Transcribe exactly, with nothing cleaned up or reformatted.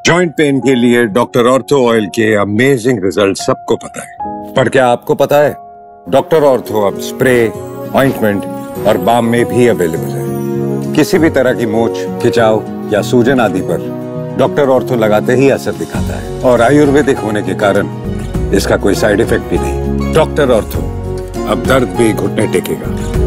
Joint pain के लिए Doctor Ortho oil के अमेजिंग रिजल्ट सबको पता है, पर क्या आपको पता है डॉक्टर ऑर्थो अब स्प्रे, ऑइंटमेंट और बाम में भी अवेलेबल है। किसी भी तरह की मोच, खिंचाव या सूजन आदि पर डॉक्टर ऑर्थो लगाते ही असर दिखाता है और आयुर्वेदिक होने के कारण इसका कोई साइड इफेक्ट भी नहीं। डॉक्टर ऑर्थो, अब दर्द भी घुटने टेकेगा।